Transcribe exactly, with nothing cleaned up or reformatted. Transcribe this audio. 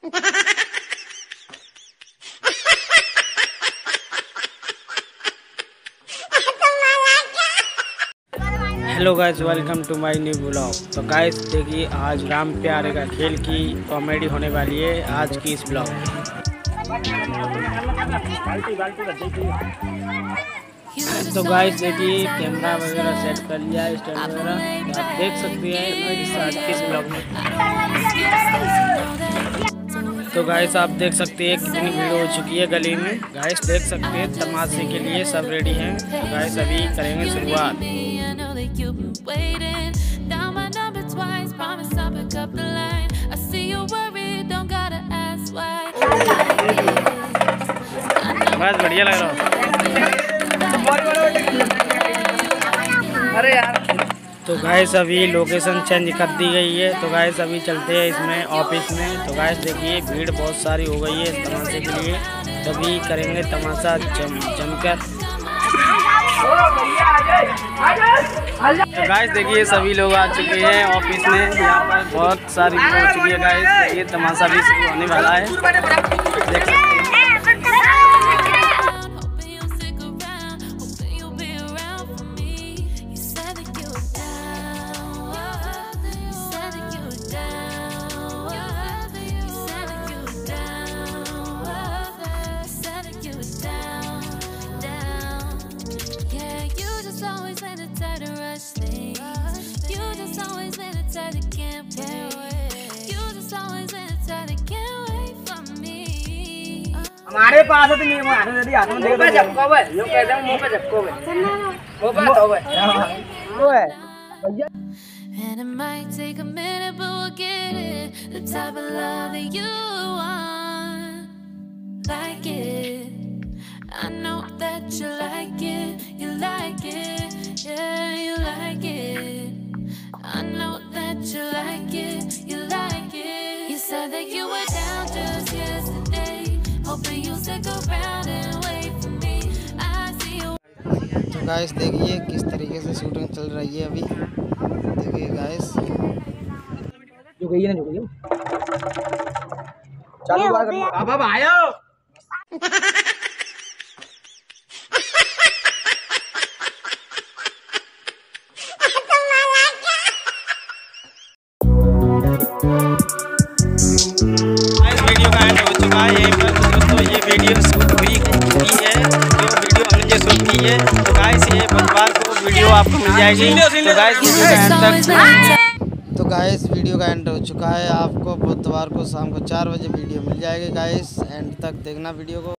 Hello guys, welcome to my new blog. तो guys देखिए, आज राम प्यारे का खेल की कॉमेडी होने वाली है आज की इस ब्लॉग में। तो गाइस देखिए, कैमरा वगैरह सेट कर लिया है, स्टैंड वगैरह तो आप देख सकते हैं इस आज की इस ब्लॉग में। तो गाइस आप देख सकते हैं कितनी भीड़ हो चुकी है गली में। गाइस देख सकते हैं तमाशे के लिए सब रेडी हैं। तो गाइस अभी करेंगे शुरुआत। बस बढ़िया लग रहा है। अरे यार, तो गाइस अभी लोकेशन चेंज कर दी गई है। तो गाइस अभी चलते हैं इसमें ऑफिस में। तो गाइस देखिए भीड़ बहुत सारी हो गई है इस तमाशे के लिए। तो अभी करेंगे तमाशा जम जमकर। तो गाइस देखिए सभी लोग आ चुके हैं ऑफिस में। यहाँ पर बहुत सारी भीड़ हो चुकी है। गाइस देखिए तमाशा भी शुरू होने वाला है, देख सकते हैं। हमारे पास है तो नहीं हमारे यदि हाथ में देखो झपको बे यो कहते हैं मुंह पे झपको बे मुंह पे तो बे वो है भैया। And it might take a minute but we'll get it, the type of love that you want, like it. I know that you like it, you like it, yeah you like it. I know that you like it, you like it. You said that you were down just yesterday, hoping you'll stick around and wait for me. I see you. तो guys देखिए किस तरीके से shooting चल रही है अभी। देखिए गाइस, जो गई है ना जो गई चालू बार कर। अब अब आयो वीडियो का एंड हो चुका है यहीं पर। दोस्तों ये वीडियो शूट हुई की है, जो वीडियो हमने शूट की है। तो गाइस ये बुधवार को वीडियो आपको मिल जाएगी। तो गाइस वीडियो का एंड तक तो गाइस वीडियो का एंड हो चुका है। आपको बुधवार को शाम को चार बजे वीडियो मिल जाएगी। गाइस एंड तक देखना वीडियो को।